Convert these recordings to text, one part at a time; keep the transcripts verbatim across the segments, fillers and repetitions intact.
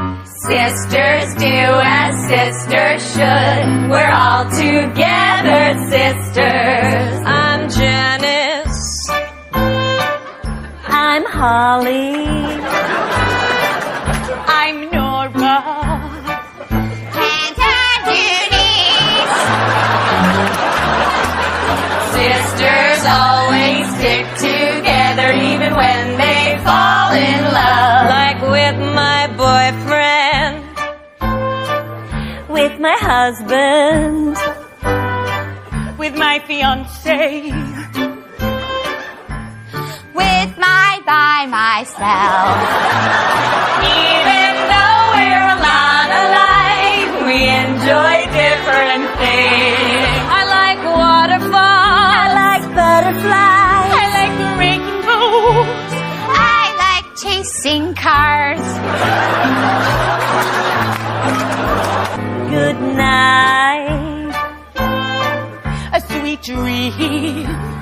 Sisters do as sisters should. We're all together sisters. I'm Janice. I'm Holly. I'm Nora. And I'm Eunice. Sisters always stick together even when they fall in love. Like with my boyfriend, with my husband, with my fiancé, With my by myself. even though we're a lot alike, we enjoy different things. I like waterfalls, I like butterflies. I like rainbows, I like chasing cars. Good night. a sweet dream.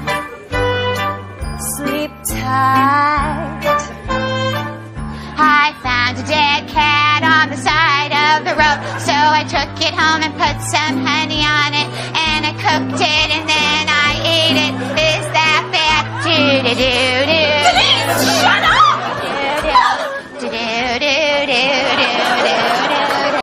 Sleep tight. I found a dead cat on the side of the road, so I took it home and put some honey on it, and I cooked it and then I ate it. Is that bad? Do-do-do.